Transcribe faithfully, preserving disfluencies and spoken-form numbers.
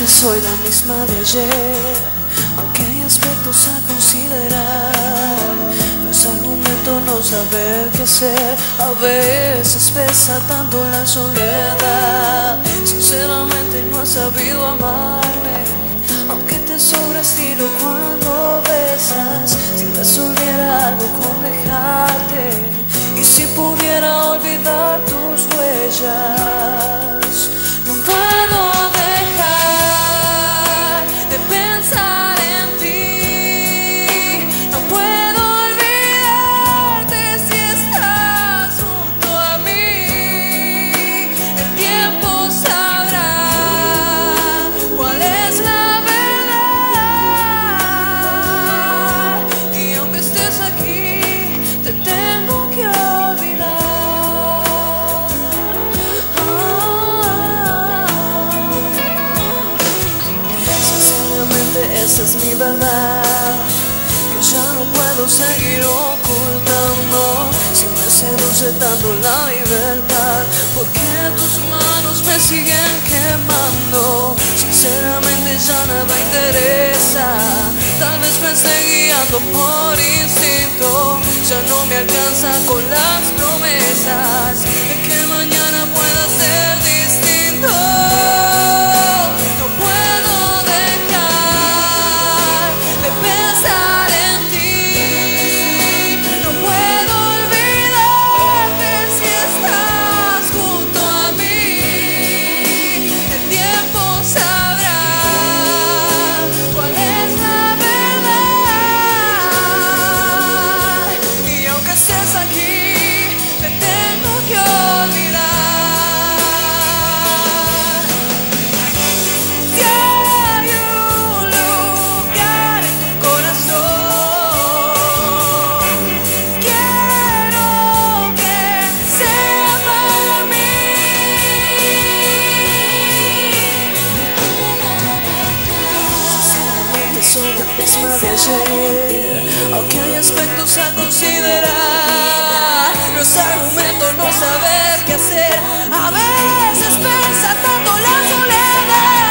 soy la misma de ayer, aunque hay aspectos a considerar. No es argumento no saber qué hacer, a veces pesa tanto la soledad. Sinceramente no has sabido amarme, aunque te sobra estilo cuando besas. Si resolviera algo con dejarte, y si pudiera olvidar tus huellas, no puedo dejar de pensar en ti. No puedo olvidarte si estás junto a mí. El tiempo sabrá cuál es la verdad, y aunque estés aquí te tengo que olvidar. Esa es mi verdad, que ya no puedo seguir ocultando. Si me seduce tanto la libertad, ¿por qué tus manos me siguen quemando? Sinceramente ya nada interesa, tal vez me esté guiando por instinto. Ya no me alcanza con las promesas de que mañana pueda ser distinto. No puedo soy la misma de ayer, aunque hay aspectos a considerar. No es argumento no saber qué hacer, a veces pesa tanto la soledad.